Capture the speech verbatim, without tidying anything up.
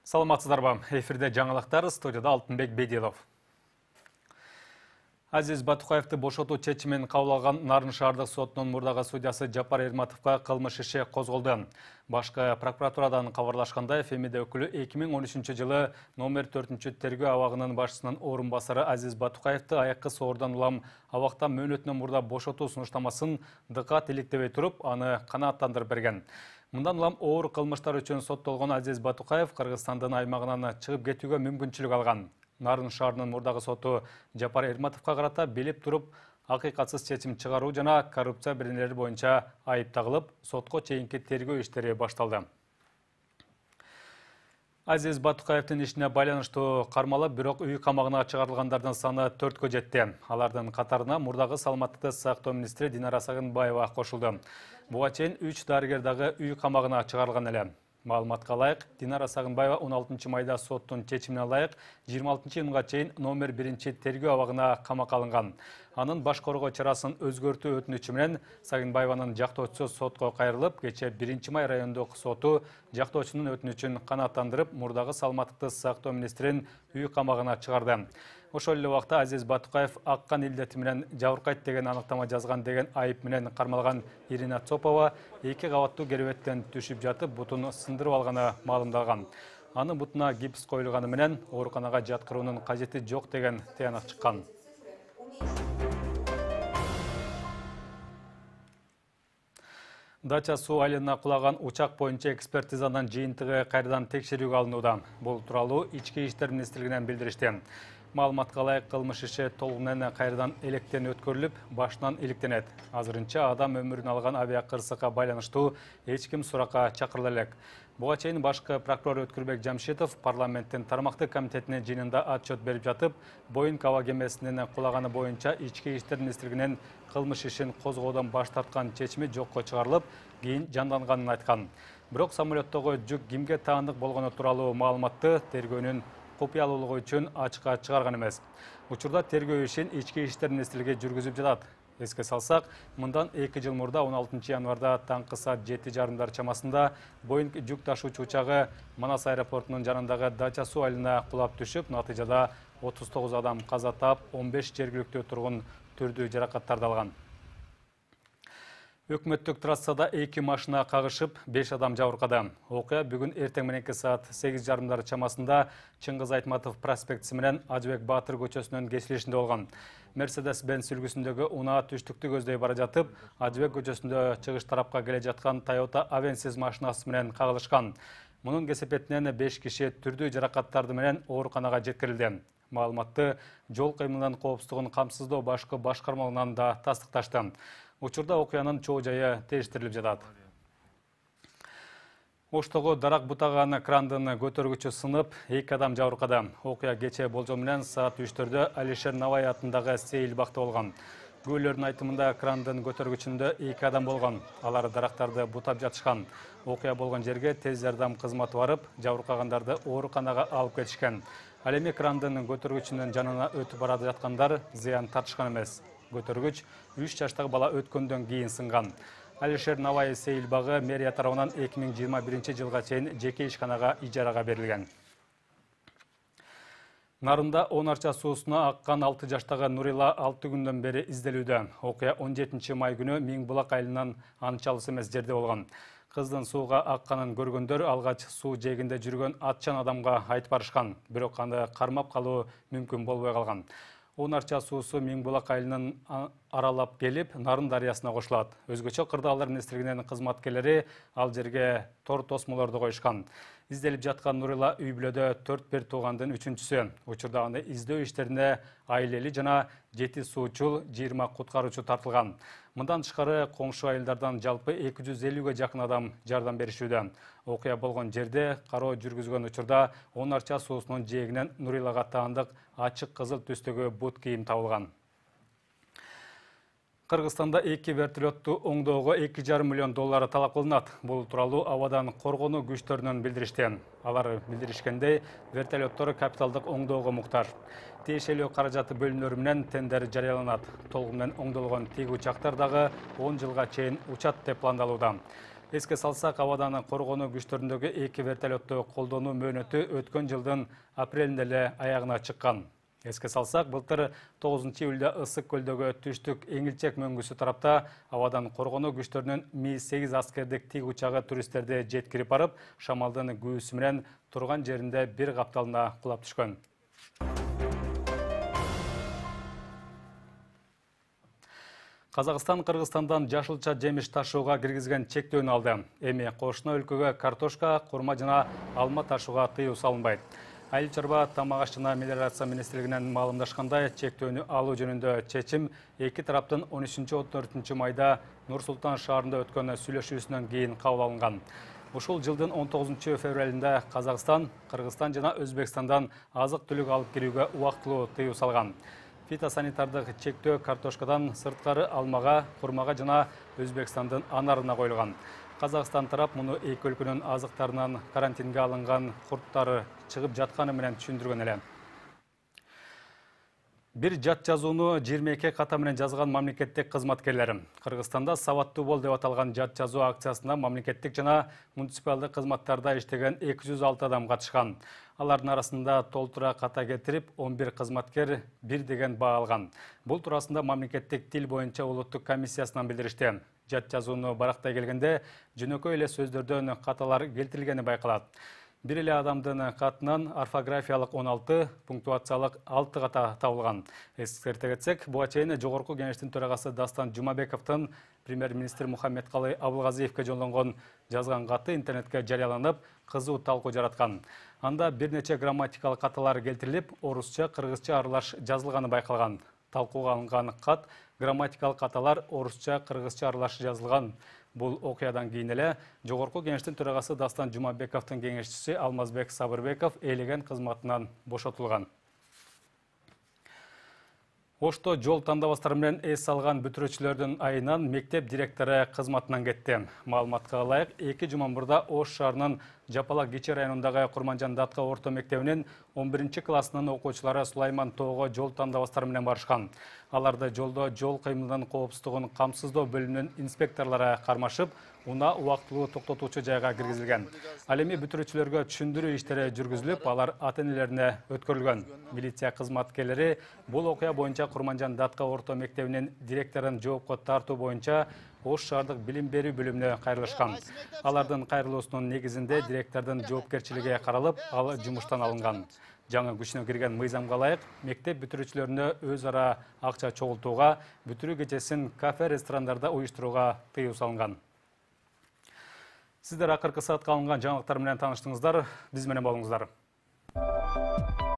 Саламатсыздарбы, эфирде жаңалықтар, студияда Алтынбек Бедилов. Азиз Батукаевты бошотуу чечимин кабыл алган Нарын шаардык сотунун мурдагы судьясы Жапар Эрматовго кылмыш иши козголду. Башкы прокуратурадан кабарлашкандай, Фемиде өкүлү эки миң он үчүнчү жылы номер төртүнчү тергөө абагынын башчысынын орун басары Азиз Батукаевты аяккы соордон улам абакта мөөнөтүнөн мурда бошотуу сунуштамасын дыкат иликтебей туруп, аны канааттандырып берген. Мындан улам оор кылмыштар үчүн соттолгон Азиз Батукаев Кыргызстандын аймагынан чыгып кетүүгө мүмкүнчүлүк алган. Нарын шаарынын мурдагы соту Жапар Эрматовго карата билип туруп акыйкатсыз чечим чыгаруу жана коррупция беренелери боюнча айып тагылып, сотко чейинки тергөө иштери башталды. Азиз Батукаевдин ишине байланыштуу кармалып, бирок үй камагына чыгарылгандардын саны төрткө жетти. Алардын катарына мурдагы саламаттыкты сактоо министри Динара Сагынбаева кошулду. Буга чейин үч дарыгер дагы үй камагына чыгарылган эле. Маалыматка ылайык, Динара Сагынбаева он алтынчы майда соттун чечимине ылайык жыйырма алтынчы июнга чейин номер биринчи тергөө абагына камакка алынган. Анын баш коргоо чарасын өзгөртүү өтүнүчү менен Сагынбаеванын жактоочусу сотко кайрылып, кечээ биринчи май райондук соту жактоочунун өтүнүчүн канааттандырып, мурдагы саламаттыкты сактоо министрин үй камагына чыгарды. Ошол эле убакта Азиз Батукаев аккан илдети менен жабыркайт деген аныктама жазган деген айып менен кармалган Ирина Цопова эки кабаттуу керебеттен түшүп жатып, бутун сындырып алганы маалымдалган. Анын бутуна гипс коюлганы менен ооруканага жаткыруунун кажети жок деген тыянак чыккан. Дача суу айылына кулаган учак боюнча экспертизанын жыйынтыгы кайрадан текшерүүгө алынууда. Бул тууралуу Ички иштер министрлигинен билдиришти. Маалыматка ылайык, кылмыш иши толугу менен кайрадан электен өткөрүлүп, башынан иликтенет. Азырынча адам өмүрүн алган авиакырсыкка байланыштуу эч ким суракка чакырыла элек. Буга чейин башкы прокурор Өткүрбек Жамшитов парламенттин тармактык комитетинин жыйынында отчет берип жатып, Боинг аба кемесинин кулаганы боюнча Ички иштер министрлигинин кылмыш ишин козгоодон баш тарткан чечими жокко чыгарылып, кийин жанданганын айткан. Бирок самолеттогу жүк кимге таандык болгону тууралуу маалыматты тергөөнүн купуялуулугу үчүн ачыкка чыгарган эмес. Учурда тергөө ишин Ички иштер министрлиги жүргүзүп жатат. Эске салсак, мындан эки жыл мурда он алтынчы январда таңкы саат жети жарымдар чамасында Боинг жүк ташуучу учагы Манас аэропортунун жанындагы Дача суу айылына кулап түшүп, натыйжада отуз тогуз адам каза таап, он беш жергиликтүү тургун түрдүү жаракаттарды алган. Өкмөттүк трассада эки машина кагышып, беш адам жабыркады. Окуя бүгүн эртең мененки саат сегиз жарымдар чамасында Чыңгыз Айтматов проспектиси менен Ажыбек Баатыр көчөсүнүн кесилишинде болгон. Мерседес-Бенц үлгүсүндөгү унаа түштүктү көздөй бара жатып, Ажыбек көчөсүндө чыгыш тарапка келе жаткан Toyota Avensis машинасы менен кагылышкан. Мунун кесепетинен беш киши түрдүү жаракаттарды менен ооруканага жеткирилди. Маалыматты жол кыймылынын коопсуздугун камсыздоо башкы башкармалыгынан да тастыкташты. Учурда окуянын чоо жайы териштирилип жатат. Оштогу дарак бутаган крандын көтөргүчү сынып, эки адам жабыркады. Окуя кечээ болжол менен саат үчтөрдө Алишер Навай атындагы сейил бакта болгон. Күбөлөрдүн айтымында крандын көтөргүчүндө эки адам болгон. Алар дарактарды бутап жатышкан. Окуя болгон жерге тез жардам кызматы барып, жабыркагандарды ооруканага алып кетишкен. Ал эми крандын көтөргүчүнүн жанына өтүп бара жаткандар зыян тартышкан эмес. Көтөргүч үч жаштагы бала өткөндөн кийин сынган. Алишер Навай сейил багы мэрия тарабынан эки миң жыйырма биринчи жылга чейин жеке ишканага ижарага берилген. Нарында он арча суусуна аккан алты жаштагы Нурила алты күндөн бери изделүүдө. Окуя он жетинчи май күнү Миң булак айылынан анчалыс эмес жерде болгон. Кыздын сууга акканын көргөндөр алгач суу жээгинде жүргөн атчан адамга айтып барышкан, бирок аны кармап калуу мүмкүн болбой калган. он арча суусу Миң булак айылынан аралап келип, Нарын дарыясына кошулат. Өзгөчө кырдаалдар министрлигинин кызматкерлери ал жерге тор тосмолорду коюшкан. Изделип жаткан Нурила үй бүлөдө төрт бир туугандын үчүнчүсү. Учурда аны издөө иштерине айыл жана жети суучул, жыйырма куткаруучу тартылган. Мындан тышкары коңшу айылдардан жалпы эки жүз элүүгө жакын адам жардам беришүүдө. Окуя болгон жерде кароо жүргүзгөн учурда он арча суусунун жээгинен Нурилага таандык ачык кызыл түстөгү бут кийим табылган. Кыргызстанда эки вертолетту оңдоого эки жарым миллион доллары талап кылынат. Бул тууралуу абадан коргонуу күчтөрүнөн билдиришти. Алар билдиришкендей, вертолеттор капиталдык оңдоого муктаж. Тиешелүү каражаты бөлүнөрү менен тендер жарыяланат. Толугу менен оңдолгон тиги учактар дагы он жылга чейин учат деп пландалууда. Эске салсак, абадан коргонуу күчтөрүндөгү эки вертолетту колдонуу мөөнөтү өткөн жылдын апрелинде эле аягына чыккан. Эске салсак, былтыр тогузунчу июлда Ысык көлдөгү түштүк эңилчек мөңгүсү тарапта абадан коргонуу күчтөрүнүн Ми сегиз аскердик тик учагы туристтерди жеткирип барып, шамалдын күүсү менен турган жеринде бир капталына кулап түшкөн. Казакстан Кыргызстандан жашылча жемиш ташууга киргизген чектөөнү алды. Эми кошуна өлкөгө картошка, курма жана алма ташууга тыюу салынбайт. Айыл чарба тамак аш жана мелиорация министрлигинен маалымдашкандай, чектөөнү алуу жөнүндө чечим эки тараптын он үчүнчү он төртүнчү майда Нур Султан шаарында өткөн сүйлөшүүсүнөн кийин кабыл алынган. Ушул жылдын он тогузунчу февралында Казакстан, Кыргызстан жана Өзбекстандан азык-түлүк алып кирүүгө убактылуу тыюу салган. Фитосанитардык чектөө картошкадан сырткары алмага, курмага жана Өзбекстандын анарына коюлган. Казакстан тарап муну эки өлкөнүн азыктарынан карантинге алынган курттары чыгып жатканы менен түшүндүргөн эле. Бир жат жазууну жыйырма эки ката менен жазган мамлекеттик кызматкерлер. Кыргызстанда сабаттуу бол деп аталган жат жазуу акциясына мамлекеттик жана муниципалдык кызматтарда иштеген эки жүз алты адам катышкан. Алардын арасында толтура ката кетирип, он бир кызматкер бир деген баа алган. Бул туурасында мамлекеттик тил боюнча улуттук комиссиясынан билдиришти. Жат жазууну барактай келгенде жөнөкөй эле сөздөрдөн каталар келтирилгени байкалат. Бир эле адамдын катынан орфографиялык он алты, пунктуациялык алты ката табылган. Эскерте кетсек, буга чейин жогорку кеңештин төрагасы Дастан Жумабековдун премьер-министр Мухаммедкалый Абылгазиевке жолдонгон жазган каты интернетке жарыяланып, кызуу талкуу жараткан. Анда бир нече грамматикалык каталар келтирилип, орусча, кыргызча аралаш жазылганы байкалган. Талкууга алынган кат грамматикалык каталар орусча, кыргызча аралаш жазылган. Бул окуядан кийин эле жогорку кеңештин төрагасы Дастан Жумабековдун кеңешчиси Алмазбек Сабырбеков ээлеген кызматынан бошотулган. Ошто жол тандабастары менен эс алган бүтүрүүчүлөрдүн айынан мектеп директору кызматынан кетти. Маалыматка ылайык, эки жума мурда Ош шаарынын Жапалак Кичи районундагы Курманжан Датка орто мектебинин он биринчи классынын окуучулары Сулайман тоого жол тандабастары менен барышкан. Аларды жолдо жол кыймылынын коопсуздугун камсыздоо бөлүмүнүн инспекторлору кармашып, уна убактылуу токтотуучу жайга киргизилген. Ал эми бүтүрүүчүлөргө түшүндүрүү иштери жүргүзүлүп, алар ата-энелерине өткөрүлгөн. Милиция кызматкерлери бул окуя боюнча Курманжан Датка орто мектебинин директорун жоопко тартуу боюнча Ош шаардык билим берүү бөлүмүнө кайрылышкан. Алардын кайрылуусунун негизинде директордун жоопкерчилиги каралып, ал жумуштан алынган. Жаңы күчүнө кирген мыйзамга ылайык, мектеп бүтүрүүчүлөрүнө өз ара акча чогултууга, бүтүрүү кечесин кафе, ресторандарда уюштурууга тыюу салынган. Сиздер акыркы саатка алынган жаңылыктар менен тааныштыңыздар. Биз менен болуңуздар.